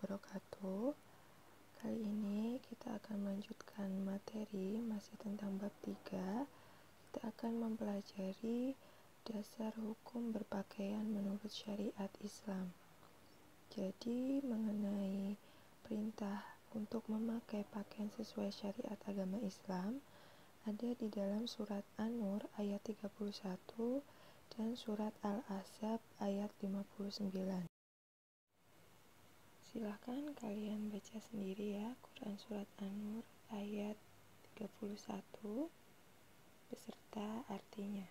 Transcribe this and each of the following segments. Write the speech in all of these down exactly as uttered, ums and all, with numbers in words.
wabarakatuh. Kali ini kita akan melanjutkan materi masih tentang bab tiga. Kita akan mempelajari dasar hukum berpakaian menurut syariat Islam. Jadi mengenai perintah untuk memakai pakaian sesuai syariat agama Islam ada di dalam surat An-Nur ayat tiga puluh satu dan surat Al-Ahzab ayat lima puluh sembilan. Silahkan kalian baca sendiri ya Quran surat An-Nur ayat tiga puluh satu beserta artinya.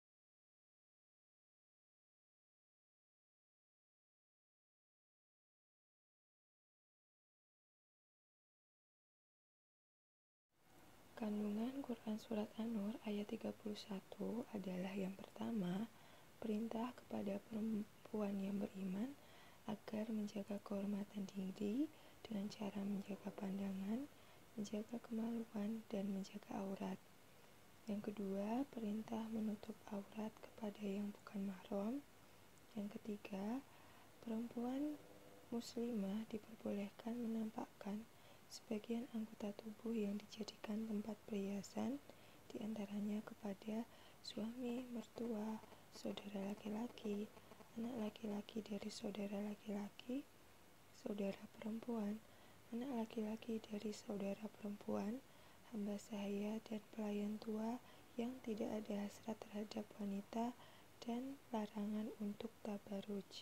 Kandungan Quran surat An-Nur ayat tiga puluh satu adalah yang pertama, perintah kepada perempuan yang beriman agar menjaga kehormatan diri dengan cara menjaga pandangan, menjaga kemaluan, dan menjaga aurat. Yang kedua, perintah menutup aurat kepada yang bukan mahram. Yang ketiga, perempuan muslimah diperbolehkan menampakkan sebagian anggota tubuh yang dijadikan tempat perhiasan, diantaranya kepada suami, mertua, saudara laki-laki, anak laki-laki dari saudara laki-laki, saudara perempuan, anak laki-laki dari saudara perempuan, hamba sahaya dan pelayan tua yang tidak ada hasrat terhadap wanita, dan larangan untuk tabarruj.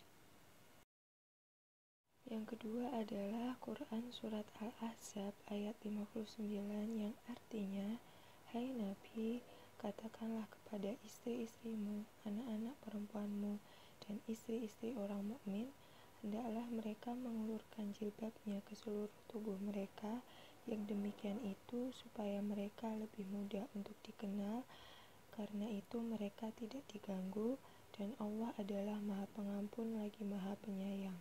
Yang kedua adalah Quran surat Al-Ahzab ayat lima puluh sembilan yang artinya, hai Nabi, katakanlah kepada istri-istrimu, anak-anak perempuanmu, dan istri-istri orang mukmin, hendaklah mereka mengulurkan jilbabnya ke seluruh tubuh mereka, yang demikian itu supaya mereka lebih mudah untuk dikenal, karena itu mereka tidak diganggu, dan Allah adalah Maha Pengampun lagi Maha Penyayang.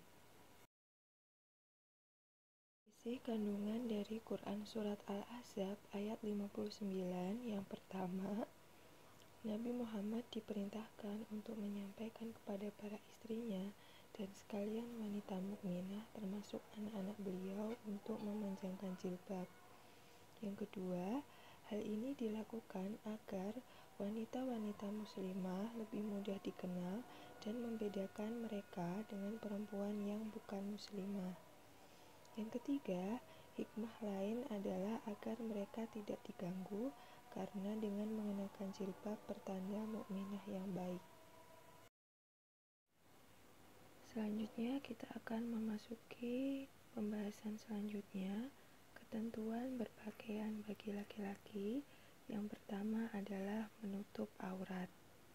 Isi kandungan dari Quran surat Al-Ahzab ayat lima puluh sembilan yang pertama, Nabi Muhammad diperintahkan untuk menyampaikan kepada para istrinya dan sekalian wanita mukminah termasuk anak-anak beliau untuk memanjangkan jilbab. Yang kedua, hal ini dilakukan agar wanita-wanita muslimah lebih mudah dikenal dan membedakan mereka dengan perempuan yang bukan muslimah. Yang ketiga, hikmah lain adalah agar mereka tidak diganggu, karena dengan mengenakan jilbab pertanda mukminah yang baik. Selanjutnya kita akan memasuki pembahasan selanjutnya, ketentuan berpakaian bagi laki-laki. Yang pertama adalah menutup aurat.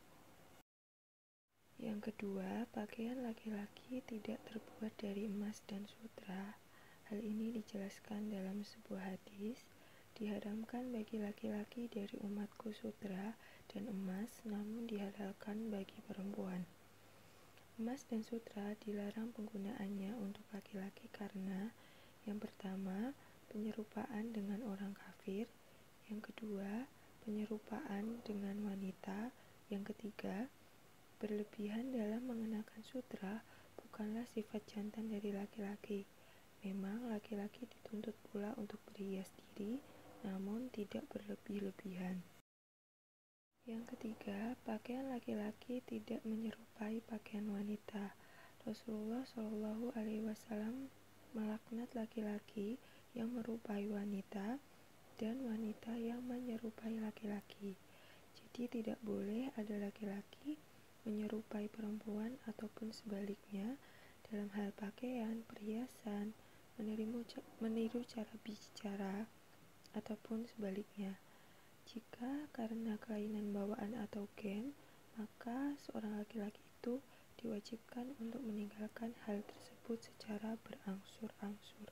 Yang kedua, pakaian laki-laki tidak terbuat dari emas dan sutra. Hal ini dijelaskan dalam sebuah hadis, diharamkan bagi laki-laki dari umatku sutra dan emas, namun dihalalkan bagi perempuan. Emas dan sutra dilarang penggunaannya untuk laki-laki karena yang pertama, penyerupaan dengan orang kafir, yang kedua, penyerupaan dengan wanita, yang ketiga, berlebihan dalam mengenakan sutra bukanlah sifat jantan dari laki-laki. Memang laki-laki dituntut pula untuk berhias diri, namun tidak berlebih-lebihan. Yang ketiga, pakaian laki-laki tidak menyerupai pakaian wanita. Rasulullah shallallahu alaihi wasallam melaknat laki-laki yang merupai wanita dan wanita yang menyerupai laki-laki. Jadi tidak boleh ada laki-laki menyerupai perempuan ataupun sebaliknya dalam hal pakaian, perhiasan, meniru, meniru cara bicara, ataupun sebaliknya. Jika karena kelainan bawaan atau gen, maka seorang laki-laki itu diwajibkan untuk meninggalkan hal tersebut secara berangsur-angsur.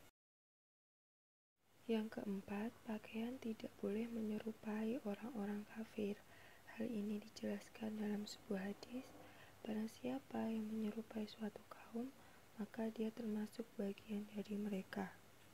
Yang keempat, pakaian tidak boleh menyerupai orang-orang kafir. Hal ini dijelaskan dalam sebuah hadis, barang siapa yang menyerupai suatu kaum, maka dia termasuk bagian dari mereka.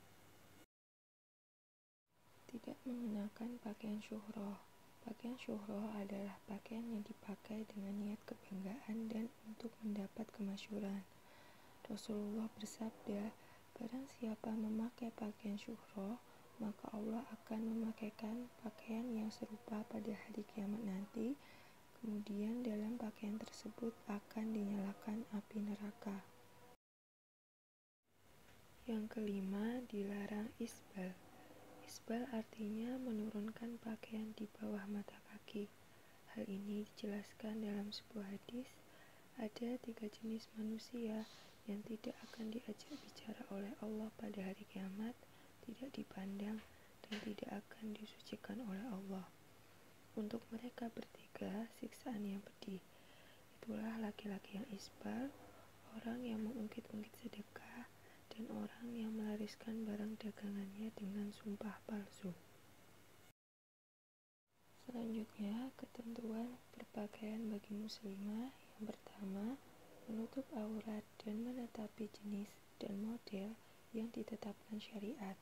Tidak mengenakan pakaian syuhroh. Pakaian syuhroh adalah pakaian yang dipakai dengan niat kebanggaan dan untuk mendapat kemasyhuran. Rasulullah bersabda, Barang siapa memakai pakaian syuhroh, maka Allah akan memakaikan pakaian yang serupa pada hari kiamat nanti. Kemudian dalam pakaian tersebut akan dinyalakan api neraka. Yang kelima, dilarang isbal. Isbal artinya menurunkan pakaian di bawah mata kaki. Hal ini dijelaskan dalam sebuah hadis. Ada tiga jenis manusia yang tidak akan diajak bicara oleh Allah pada hari kiamat, tidak dipandang, dan tidak akan disucikan oleh Allah. Untuk mereka bertiga, siksaan yang pedih. Itulah laki-laki yang isbal, orang yang mengungkit-ungkit sedekah, dan orang yang melariskan barang dagangannya dengan sumpah palsu. Selanjutnya, ketentuan berpakaian bagi muslimah. Yang pertama, menutup aurat dan menetapi jenis dan model yang ditetapkan syariat.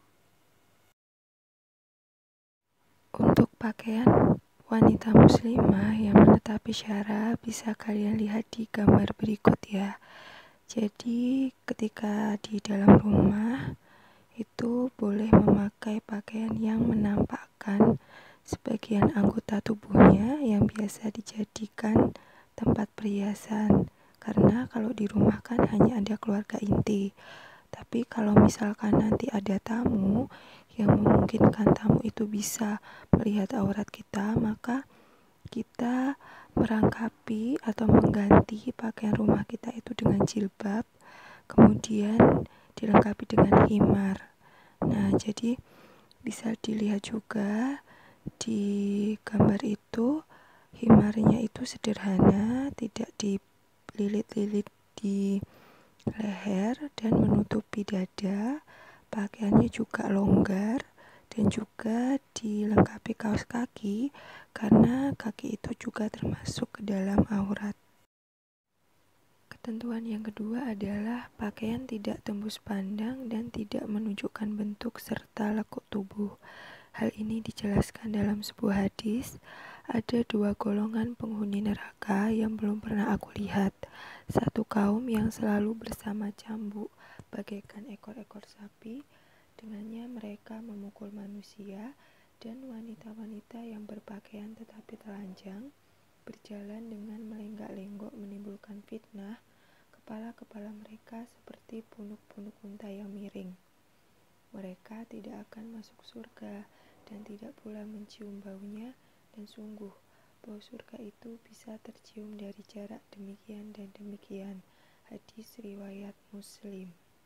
Untuk pakaian wanita muslimah yang menetapi syara bisa kalian lihat di gambar berikut ya. Jadi ketika di dalam rumah itu boleh memakai pakaian yang menampakkan sebagian anggota tubuhnya yang biasa dijadikan tempat perhiasan, karena kalau di rumah kan hanya ada keluarga inti. Tapi kalau misalkan nanti ada tamu yang memungkinkan tamu itu bisa melihat aurat kita, maka kita merangkapi atau mengganti pakaian rumah kita itu dengan jilbab, kemudian dilengkapi dengan himar. Nah, jadi bisa dilihat juga di gambar itu, himarnya itu sederhana, tidak dililit-lilit di leher dan menutupi dada. Pakaiannya juga longgar dan juga dilengkapi kaos kaki, karena kaki itu juga termasuk ke dalam aurat. Ketentuan yang kedua adalah pakaian tidak tembus pandang dan tidak menunjukkan bentuk serta lekuk tubuh. Hal ini dijelaskan dalam sebuah hadis. Ada dua golongan penghuni neraka yang belum pernah aku lihat. Satu kaum yang selalu bersama cambuk bagaikan ekor-ekor sapi. Dengannya mereka memukul manusia, dan wanita-wanita yang berpakaian tetapi telanjang berjalan dengan melenggak-lenggok menimbulkan fitnah. Kepala-kepala mereka seperti punuk-punuk unta yang miring. Mereka tidak akan masuk surga dan tidak pula mencium baunya, dan sungguh bau surga itu bisa tercium dari jarak demikian dan demikian. Hadis riwayat Muslim.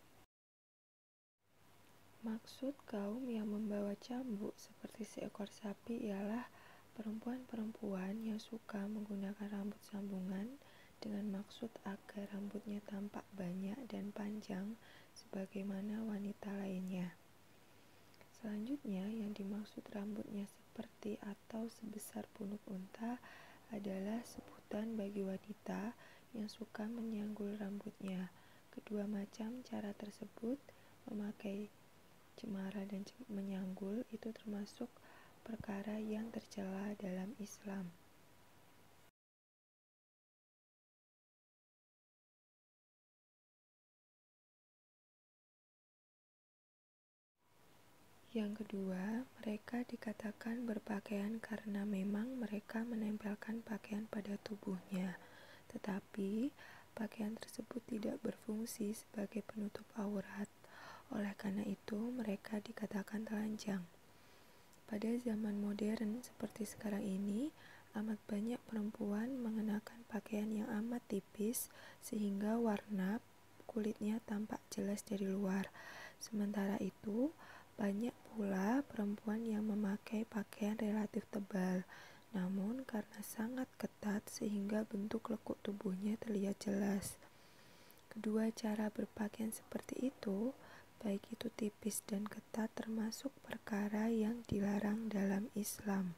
Maksud kaum yang membawa cambuk seperti seekor sapi ialah perempuan-perempuan yang suka menggunakan rambut sambungan dengan maksud agar rambutnya tampak banyak dan panjang sebagaimana wanita lainnya. Selanjutnya, yang dimaksud rambutnya seperti atau sebesar punuk unta adalah sebutan bagi wanita yang suka menyanggul rambutnya. Kedua macam cara tersebut, memakai cemara dan menyanggul, itu termasuk perkara yang tercela dalam Islam. Yang kedua, mereka dikatakan berpakaian karena memang mereka menempelkan pakaian pada tubuhnya, tetapi pakaian tersebut tidak berfungsi sebagai penutup aurat. Oleh karena itu, mereka dikatakan telanjang. Pada zaman modern seperti sekarang ini, amat banyak perempuan mengenakan pakaian yang amat tipis sehingga warna kulitnya tampak jelas dari luar. Sementara itu, banyak pula perempuan yang memakai pakaian relatif tebal, namun karena sangat ketat sehingga bentuk lekuk tubuhnya terlihat jelas. Kedua cara berpakaian seperti itu, baik itu tipis dan ketat, termasuk perkara yang dilarang dalam Islam.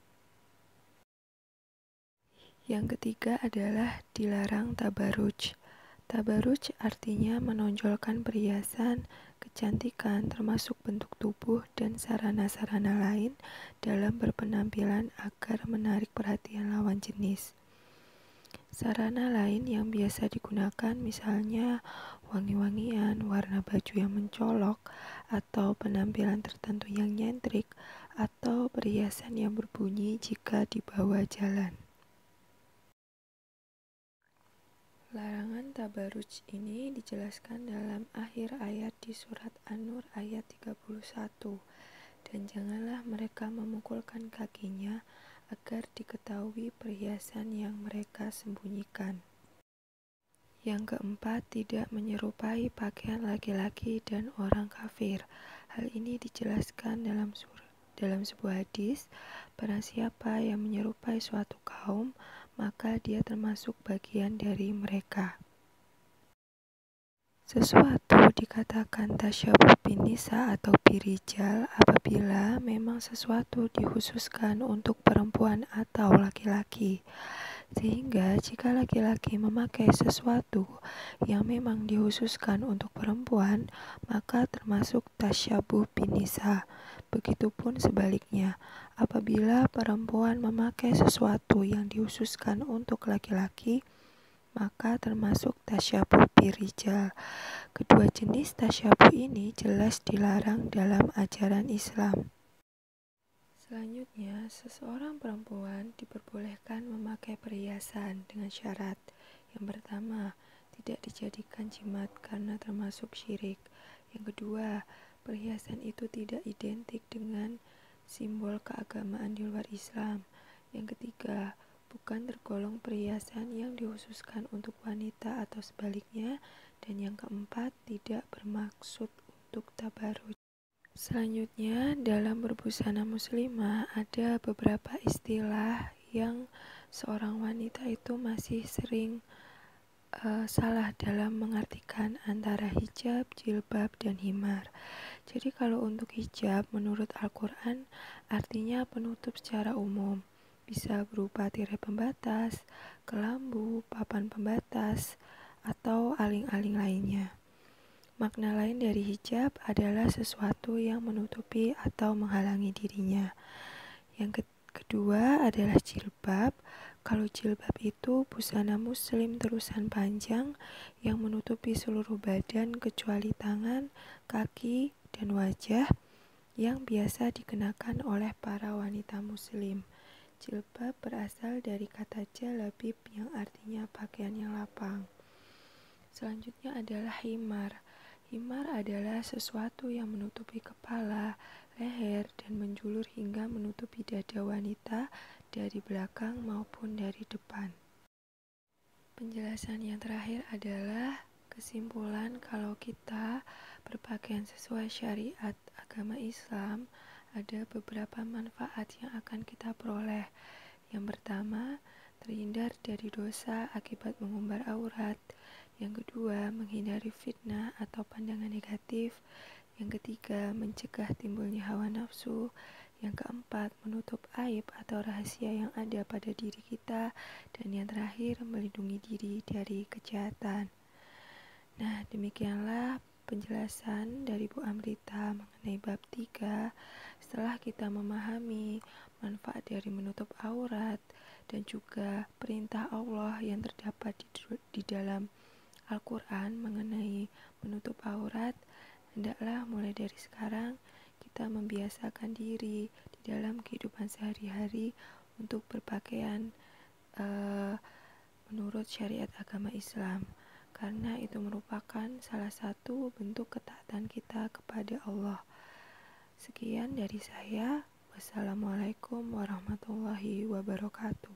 Yang ketiga adalah dilarang tabaruj. Tabaruj artinya menonjolkan perhiasan, kecantikan, termasuk bentuk tubuh dan sarana-sarana lain dalam berpenampilan agar menarik perhatian lawan jenis. Sarana lain yang biasa digunakan misalnya wangi-wangian, warna baju yang mencolok, atau penampilan tertentu yang nyentrik, atau perhiasan yang berbunyi jika dibawa jalan. Larangan tabaruj ini dijelaskan dalam akhir ayat di surat An-Nur ayat tiga puluh satu. Dan janganlah mereka memukulkan kakinya agar diketahui perhiasan yang mereka sembunyikan. Yang keempat, tidak menyerupai pakaian laki-laki dan orang kafir. Hal ini dijelaskan dalam sur dalam sebuah hadis, barang siapa yang menyerupai suatu kaum, maka dia termasuk bagian dari mereka. Sesuatu dikatakan tasyabuh bin nisa atau birijal apabila memang sesuatu dikhususkan untuk perempuan atau laki-laki. Sehingga jika laki-laki memakai sesuatu yang memang dikhususkan untuk perempuan, maka termasuk tasyabuh bin nisa. Begitupun sebaliknya, apabila perempuan memakai sesuatu yang dikhususkan untuk laki-laki, maka termasuk tasyabuh birijal. Kedua jenis tasyabuh ini jelas dilarang dalam ajaran Islam. Selanjutnya, seseorang perempuan diperbolehkan memakai perhiasan dengan syarat. Yang pertama, tidak dijadikan jimat karena termasuk syirik. Yang kedua, perhiasan itu tidak identik dengan simbol keagamaan di luar Islam. Yang ketiga, bukan tergolong perhiasan yang dikhususkan untuk wanita atau sebaliknya. Dan yang keempat, tidak bermaksud untuk tabaruj. Selanjutnya, dalam berbusana muslimah ada beberapa istilah yang seorang wanita itu masih sering uh, salah dalam mengartikan antara hijab, jilbab, dan himar. Jadi kalau untuk hijab, menurut Al-Quran, artinya penutup secara umum. Bisa berupa tirai pembatas, kelambu, papan pembatas, atau aling-aling lainnya. Makna lain dari hijab adalah sesuatu yang menutupi atau menghalangi dirinya. Yang kedua adalah jilbab. Kalau jilbab itu busana muslim terusan panjang yang menutupi seluruh badan kecuali tangan, kaki, dan wajah yang biasa dikenakan oleh para wanita muslim. Jilbab berasal dari kata jalabib yang artinya pakaian yang lapang. Selanjutnya adalah himar. Himar adalah sesuatu yang menutupi kepala, leher, dan menjulur hingga menutupi dada wanita dari belakang maupun dari depan. Penjelasan yang terakhir adalah kesimpulan kalau kita berpakaian sesuai syariat agama Islam, ada beberapa manfaat yang akan kita peroleh. Yang pertama, terhindar dari dosa akibat mengumbar aurat. Yang kedua, menghindari fitnah atau pandangan negatif. Yang ketiga, mencegah timbulnya hawa nafsu. Yang keempat, menutup aib atau rahasia yang ada pada diri kita. Dan yang terakhir, melindungi diri dari kejahatan. Nah, demikianlah penjelasan dari Bu Amrita mengenai bab tiga. Setelah kita memahami manfaat dari menutup aurat dan juga perintah Allah yang terdapat di, di dalam Al-Quran mengenai menutup aurat, hendaklah mulai dari sekarang kita membiasakan diri di dalam kehidupan sehari-hari untuk berpakaian uh, menurut syariat agama Islam, karena itu merupakan salah satu bentuk ketaatan kita kepada Allah. Sekian dari saya. Wassalamualaikum warahmatullahi wabarakatuh.